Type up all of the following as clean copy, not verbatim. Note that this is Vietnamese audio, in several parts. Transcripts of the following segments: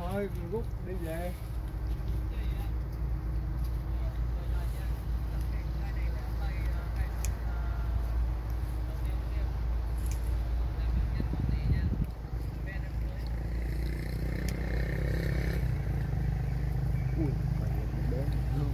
thôi, rút đi về. Ui, mày đến luôn.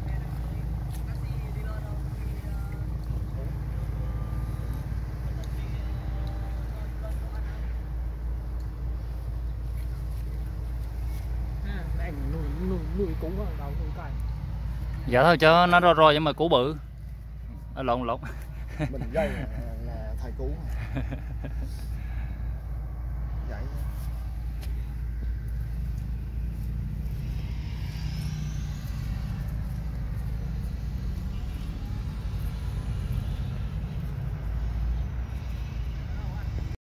Anh nuôi cũ ở đâu nuôi cày. Dạ thôi cho nó ro ro nhưng mà củ bự. Lộn. Mình dây là thầy cũ. Vậy